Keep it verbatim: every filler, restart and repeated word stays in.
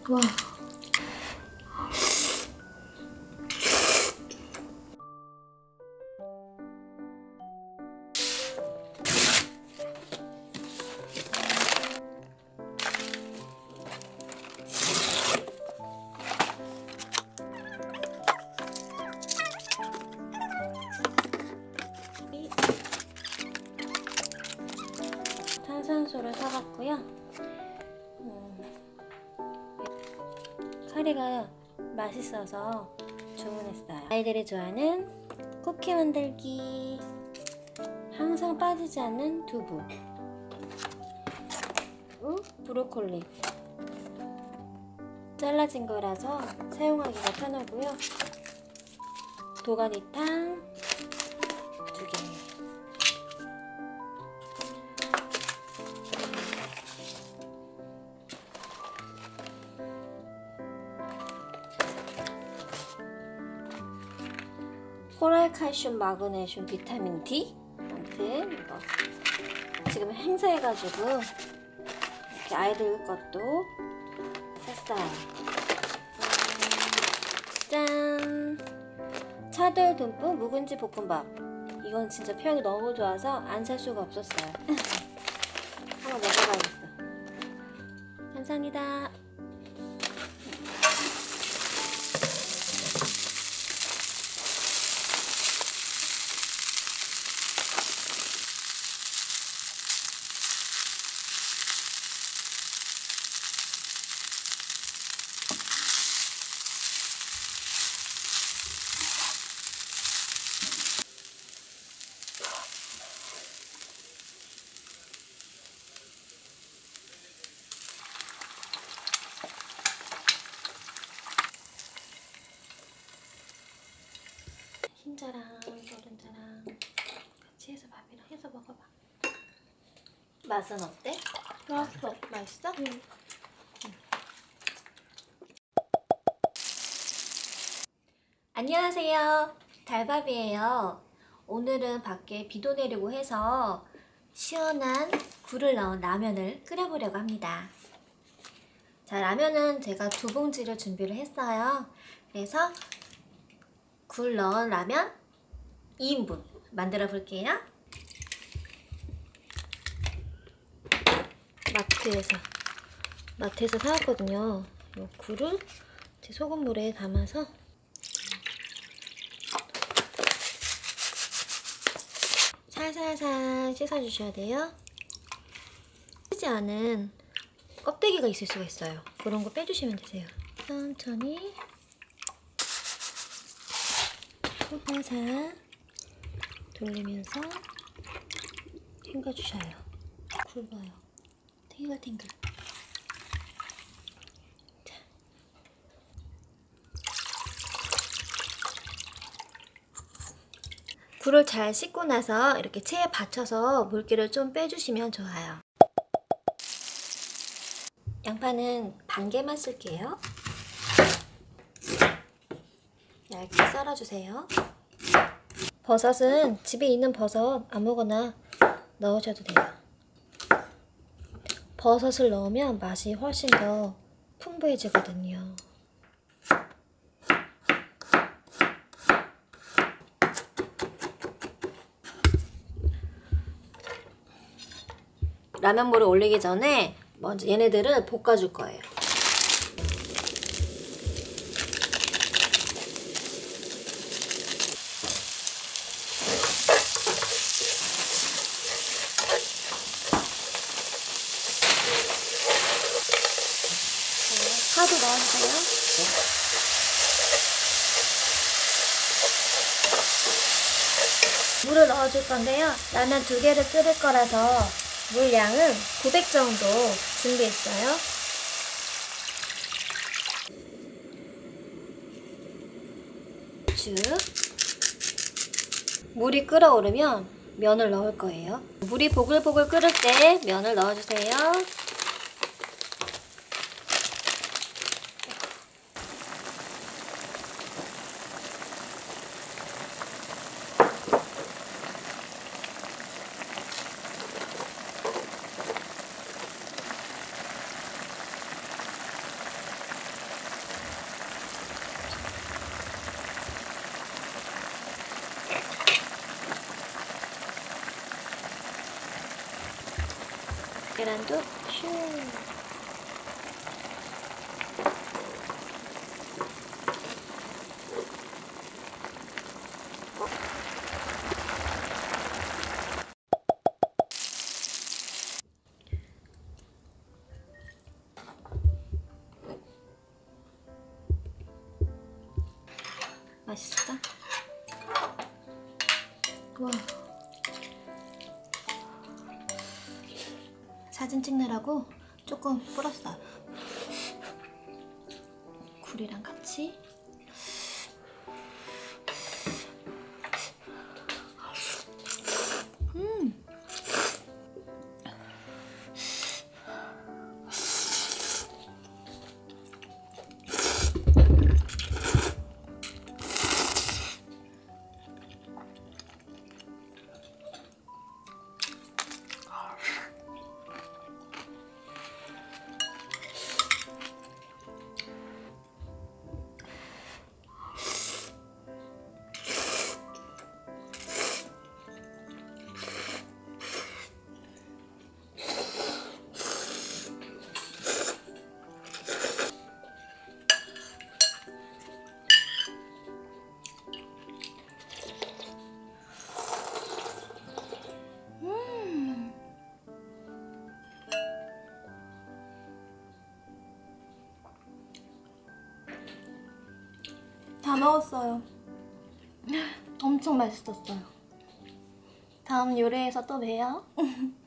와. 탄산수를 사봤고요. 음, 카레가 맛있어서 주문했어요. 아이들이 좋아하는 쿠키 만들기, 항상 빠지지 않는 두부, 그리고 브로콜리. 잘라진 거라서 사용하기가 편하고요. 도가니탕 두 개. 코랄 칼슘, 마그네슘, 비타민 D. 아무튼 이거 지금 행사해가지고 이렇게 아이들 것도 샀어요. 짠! 차돌 듬뿍 묵은지 볶음밥. 이건 진짜 평이 너무 좋아서 안 살 수가 없었어요. 한번 먹어봐야겠어. 감사합니다. 흰자랑 노른자랑 같이 해서 밥이랑 해서 먹어봐. 맛은 어때? 맛있어. 맛있어? 응. 응. 안녕하세요, 달밥이에요. 오늘은 밖에 비도 내리고 해서 시원한 굴을 넣은 라면을 끓여보려고 합니다. 자, 라면은 제가 두 봉지를 준비를 했어요. 그래서 굴 넣은 라면 이 인분 만들어 볼게요. 마트에서 마트에서 사왔거든요. 이 굴을 제 소금물에 담아서 살살살 씻어주셔야 돼요. 쓰지 않은 껍데기가 있을 수가 있어요. 그런 거 빼주시면 되세요. 천천히 살살 돌리면서 헹궈주셔요. 굴 봐요. 탱글탱글. 자. 굴을 잘 씻고 나서 이렇게 체에 받쳐서 물기를 좀 빼주시면 좋아요. 양파는 반 개만 쓸게요. 얇게 썰어주세요. 버섯은 집에 있는 버섯 아무거나 넣으셔도 돼요. 버섯을 넣으면 맛이 훨씬 더 풍부해지거든요. 라면물을 올리기 전에 먼저 얘네들을 볶아줄 거예요. 파도 넣어주세요. 네. 물을 넣어줄 건데요. 라면 두 개를 끓일 거라서 물량은 구백 정도 준비했어요. 쭉. 물이 끓어오르면 면을 넣을 거예요. 물이 보글보글 끓을 때 면을 넣어주세요. 계란도 슈. 맛있을까? 와. 사진 찍느라고 조금 불었어요. 굴이랑 같이. 음. 다 먹었어요. 엄청 맛있었어요. 다음 요리에서 또 봬요.